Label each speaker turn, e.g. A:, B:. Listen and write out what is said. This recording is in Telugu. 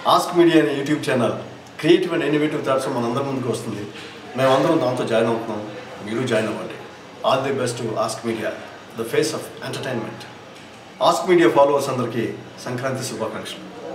A: ఆస్క్ మీడియా అనే YouTube channel creative and innovative thoughts మనందరి ముందుకు వస్తుంది. మేమందరం దాంతో జాయిన్ అవుతున్నాం. మీరు జాయిన్ అవ్వండి. All the best to ask media, the face of entertainment. Ask media followers అందరికీ సంక్రాంతి శుభాకాంక్షలు.